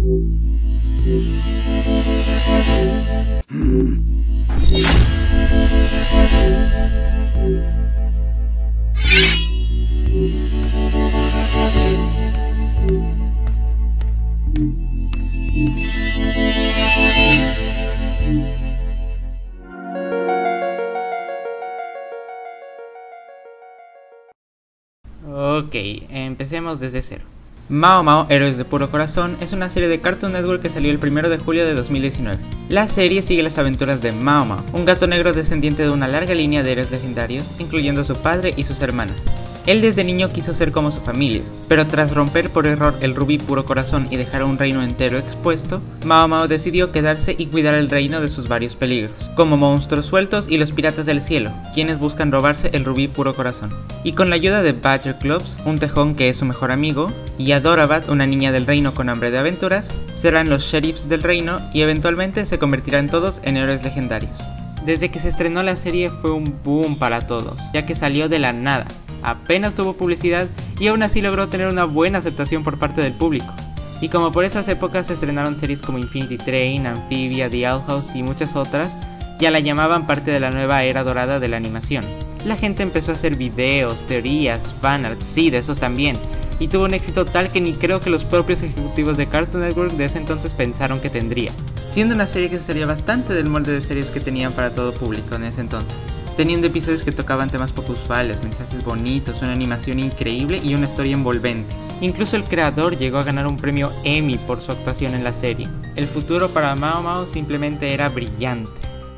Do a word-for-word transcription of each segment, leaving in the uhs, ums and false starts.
Ok, empecemos desde cero. Mao Mao, Héroes de Puro Corazón es una serie de Cartoon Network que salió el primero de julio de dos mil diecinueve. La serie sigue las aventuras de Mao Mao, un gato negro descendiente de una larga línea de héroes legendarios, incluyendo a su padre y sus hermanas. Él desde niño quiso ser como su familia, pero tras romper por error el rubí Puro Corazón y dejar un reino entero expuesto, Mao Mao decidió quedarse y cuidar el reino de sus varios peligros, como monstruos sueltos y los piratas del cielo, quienes buscan robarse el rubí Puro Corazón. Y con la ayuda de Badger Clubs, un tejón que es su mejor amigo, y Adorabat, una niña del reino con hambre de aventuras, serán los sheriffs del reino y eventualmente se convertirán todos en héroes legendarios. Desde que se estrenó la serie fue un boom para todos, ya que salió de la nada. Apenas tuvo publicidad y aún así logró tener una buena aceptación por parte del público. Y como por esas épocas se estrenaron series como Infinity Train, Amphibia, The Owl House y muchas otras, ya la llamaban parte de la nueva era dorada de la animación. La gente empezó a hacer videos, teorías, fanarts, sí, de esos también, y tuvo un éxito tal que ni creo que los propios ejecutivos de Cartoon Network de ese entonces pensaron que tendría, siendo una serie que se salía bastante del molde de series que tenían para todo público en ese entonces, teniendo episodios que tocaban temas poco usuales, mensajes bonitos, una animación increíble y una historia envolvente. Incluso el creador llegó a ganar un premio Emmy por su actuación en la serie. El futuro para Mao Mao simplemente era brillante.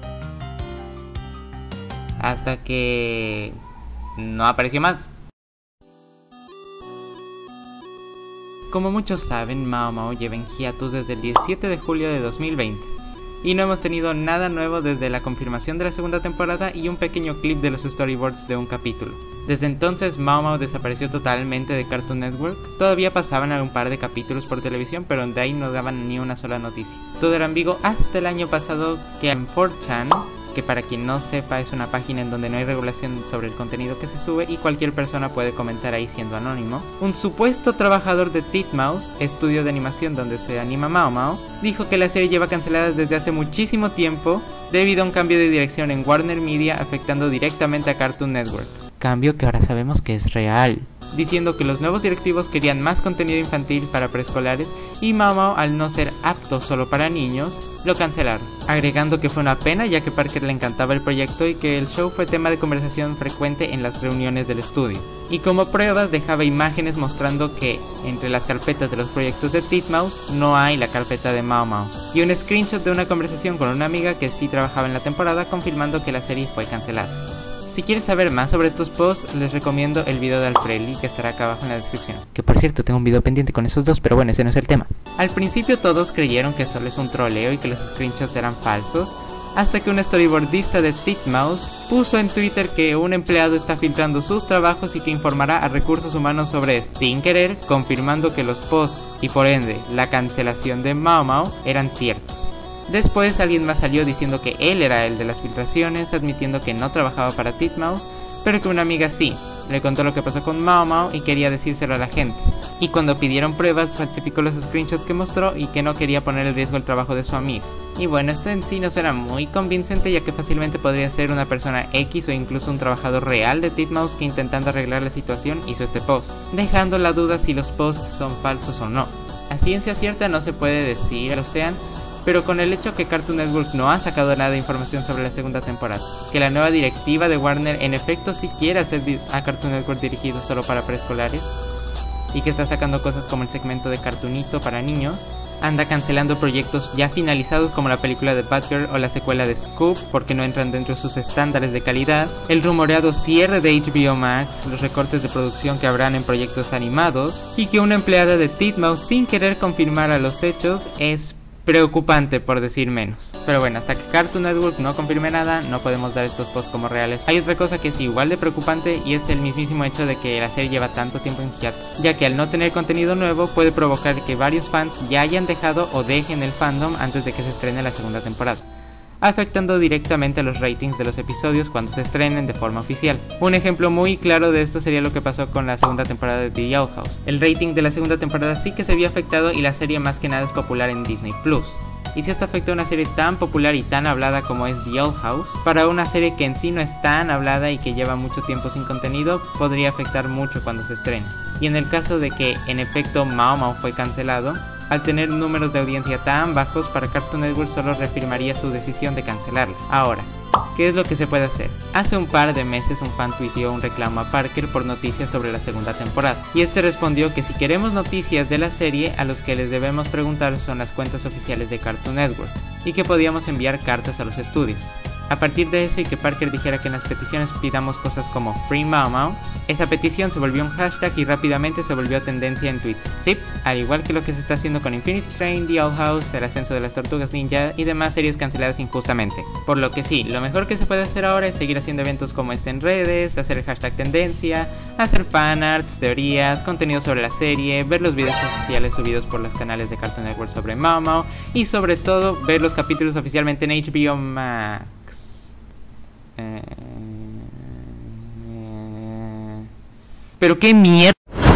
Hasta que no apareció más. Como muchos saben, Mao Mao lleva en hiatus desde el diecisiete de julio de dos mil veinte. Y no hemos tenido nada nuevo desde la confirmación de la segunda temporada y un pequeño clip de los storyboards de un capítulo. Desde entonces Mao Mao desapareció totalmente de Cartoon Network. Todavía pasaban un par de capítulos por televisión, pero de ahí no daban ni una sola noticia. Todo era ambiguo hasta el año pasado que en cuatro chan, que para quien no sepa es una página en donde no hay regulación sobre el contenido que se sube y cualquier persona puede comentar ahí siendo anónimo, un supuesto trabajador de Titmouse, estudio de animación donde se anima Mao Mao, dijo que la serie lleva cancelada desde hace muchísimo tiempo debido a un cambio de dirección en Warner Media afectando directamente a Cartoon Network. Cambio que ahora sabemos que es real, diciendo que los nuevos directivos querían más contenido infantil para preescolares y Mao Mao, al no ser apto solo para niños, lo cancelaron, agregando que fue una pena ya que Parker le encantaba el proyecto y que el show fue tema de conversación frecuente en las reuniones del estudio. Y como pruebas dejaba imágenes mostrando que entre las carpetas de los proyectos de Titmouse no hay la carpeta de Mao Mao, y un screenshot de una conversación con una amiga que sí trabajaba en la temporada confirmando que la serie fue cancelada. Si quieren saber más sobre estos posts, les recomiendo el video de Alfredi que estará acá abajo en la descripción. Que por cierto, tengo un video pendiente con esos dos, pero bueno, ese no es el tema. Al principio todos creyeron que solo es un troleo y que los screenshots eran falsos, hasta que un storyboardista de Titmouse puso en Twitter que un empleado está filtrando sus trabajos y que informará a recursos humanos sobre esto, sin querer confirmando que los posts y por ende la cancelación de Mao Mao eran ciertos. Después alguien más salió diciendo que él era el de las filtraciones, admitiendo que no trabajaba para Titmouse, pero que una amiga sí. Le contó lo que pasó con Mao Mao y quería decírselo a la gente. Y cuando pidieron pruebas, falsificó los screenshots que mostró y que no quería poner en riesgo el trabajo de su amigo. Y bueno, esto en sí no suena muy convincente, ya que fácilmente podría ser una persona X o incluso un trabajador real de Titmouse que intentando arreglar la situación hizo este post, dejando la duda si los posts son falsos o no. A ciencia cierta no se puede decir, lo sean, pero con el hecho que Cartoon Network no ha sacado nada de información sobre la segunda temporada, que la nueva directiva de Warner en efecto sí quiere hacer a Cartoon Network dirigido solo para preescolares, y que está sacando cosas como el segmento de Cartoonito para niños, anda cancelando proyectos ya finalizados como la película de Batgirl o la secuela de Scoop porque no entran dentro de sus estándares de calidad, el rumoreado cierre de H B O Max, los recortes de producción que habrán en proyectos animados, y que una empleada de Titmouse sin querer confirmar a los hechos es preocupante, por decir menos. Pero bueno, hasta que Cartoon Network no confirme nada, no podemos dar estos posts como reales. Hay otra cosa que es igual de preocupante y es el mismísimo hecho de que la serie lleva tanto tiempo en hiatus, ya que al no tener contenido nuevo puede provocar que varios fans ya hayan dejado o dejen el fandom antes de que se estrene la segunda temporada. afectando directamente a los ratings de los episodios cuando se estrenen de forma oficial. Un ejemplo muy claro de esto sería lo que pasó con la segunda temporada de The Owl House. El rating de la segunda temporada sí que se vio afectado y la serie más que nada es popular en Disney Plus. Y si esto afecta a una serie tan popular y tan hablada como es The Owl House, para una serie que en sí no es tan hablada y que lleva mucho tiempo sin contenido, podría afectar mucho cuando se estrene. Y en el caso de que en efecto Mao Mao fue cancelado, al tener números de audiencia tan bajos, para Cartoon Network solo reafirmaría su decisión de cancelarla. Ahora, ¿qué es lo que se puede hacer? Hace un par de meses un fan tuiteó un reclamo a Parker por noticias sobre la segunda temporada, y este respondió que si queremos noticias de la serie, a los que les debemos preguntar son las cuentas oficiales de Cartoon Network, y que podíamos enviar cartas a los estudios. A partir de eso y que Parker dijera que en las peticiones pidamos cosas como Free Mao Mao, esa petición se volvió un hashtag y rápidamente se volvió tendencia en Twitter. Sí, al igual que lo que se está haciendo con Infinity Train, The Owl House, El Ascenso de las Tortugas Ninja y demás series canceladas injustamente. Por lo que sí, lo mejor que se puede hacer ahora es seguir haciendo eventos como este en redes, hacer el hashtag tendencia, hacer fanarts, teorías, contenido sobre la serie, ver los videos oficiales subidos por los canales de Cartoon Network sobre Mao Mao y sobre todo ver los capítulos oficialmente en H B O Max. Pero qué mierda.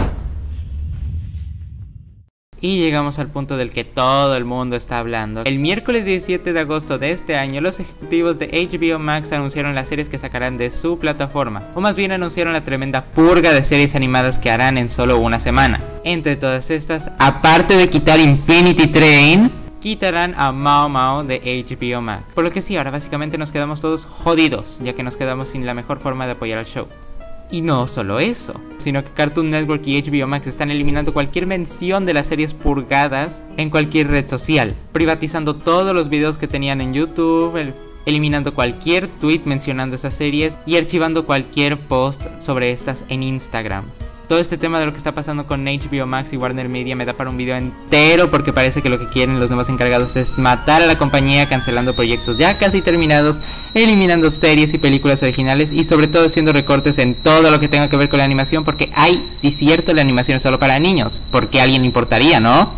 Y llegamos al punto del que todo el mundo está hablando. El miércoles diecisiete de agosto de este año, los ejecutivos de H B O Max anunciaron las series que sacarán de su plataforma, o más bien anunciaron la tremenda purga de series animadas que harán en solo una semana. Entre todas estas, aparte de quitar Infinity Train, quitarán a Mao Mao de H B O Max. Por lo que sí, ahora básicamente nos quedamos todos jodidos, ya que nos quedamos sin la mejor forma de apoyar al show. Y no solo eso, sino que Cartoon Network y H B O Max están eliminando cualquier mención de las series purgadas en cualquier red social, privatizando todos los videos que tenían en YouTube, el eliminando cualquier tweet mencionando esas series y archivando cualquier post sobre estas en Instagram. Todo este tema de lo que está pasando con H B O Max y Warner Media me da para un video entero, porque parece que lo que quieren los nuevos encargados es matar a la compañía, cancelando proyectos ya casi terminados, eliminando series y películas originales y sobre todo haciendo recortes en todo lo que tenga que ver con la animación, porque ay, sí cierto, la animación es solo para niños, porque a alguien le importaría, ¿no?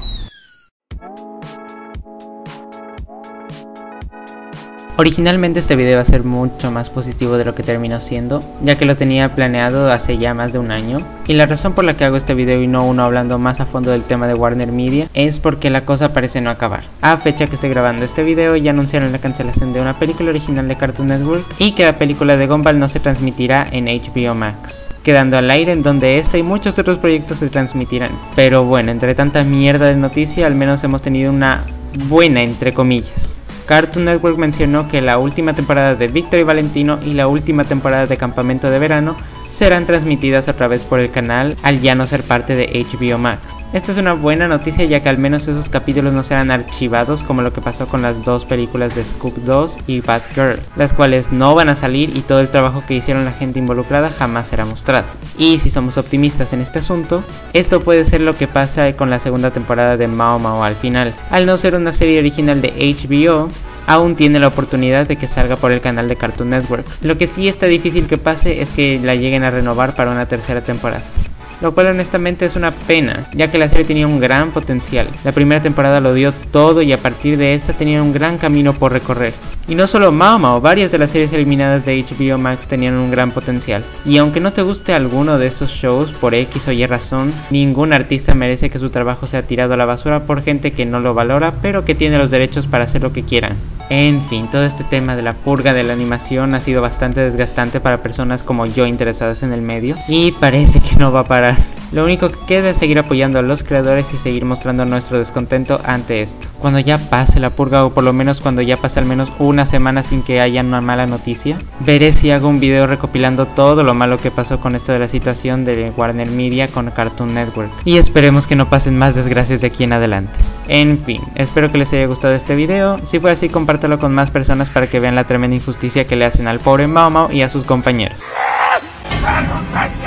Originalmente este video iba a ser mucho más positivo de lo que terminó siendo, ya que lo tenía planeado hace ya más de un año, y la razón por la que hago este video y no uno hablando más a fondo del tema de Warner Media es porque la cosa parece no acabar. A fecha que estoy grabando este video ya anunciaron la cancelación de una película original de Cartoon Network y que la película de Gumball no se transmitirá en H B O Max, quedando al aire en donde este y muchos otros proyectos se transmitirán. Pero bueno, entre tanta mierda de noticia, al menos hemos tenido una buena entre comillas. Cartoon Network mencionó que la última temporada de Víctor y Valentino y la última temporada de Campamento de Verano serán transmitidas a través por el canal al ya no ser parte de H B O Max. Esta es una buena noticia, ya que al menos esos capítulos no serán archivados como lo que pasó con las dos películas de Scoob dos y Bad Girl, las cuales no van a salir y todo el trabajo que hicieron la gente involucrada jamás será mostrado. Y si somos optimistas en este asunto, esto puede ser lo que pasa con la segunda temporada de Mao Mao al final. Al no ser una serie original de H B O, aún tiene la oportunidad de que salga por el canal de Cartoon Network. Lo que sí está difícil que pase es que la lleguen a renovar para una tercera temporada, lo cual honestamente es una pena, ya que la serie tenía un gran potencial. La primera temporada lo dio todo y a partir de esta tenía un gran camino por recorrer. Y no solo Mao Mao, varias de las series eliminadas de H B O Max tenían un gran potencial. Y aunque no te guste alguno de esos shows por X o Y razón, ningún artista merece que su trabajo sea tirado a la basura por gente que no lo valora, pero que tiene los derechos para hacer lo que quieran. En fin, todo este tema de la purga de la animación ha sido bastante desgastante para personas como yo interesadas en el medio, y parece que no va a parar. Lo único que queda es seguir apoyando a los creadores y seguir mostrando nuestro descontento ante esto. Cuando ya pase la purga, o por lo menos cuando ya pase al menos una semana sin que haya una mala noticia, veré si hago un video recopilando todo lo malo que pasó con esto de la situación de Warner Media con Cartoon Network. Y esperemos que no pasen más desgracias de aquí en adelante. En fin, espero que les haya gustado este video. Si fue así, compártelo con más personas para que vean la tremenda injusticia que le hacen al pobre Mao Mao y a sus compañeros.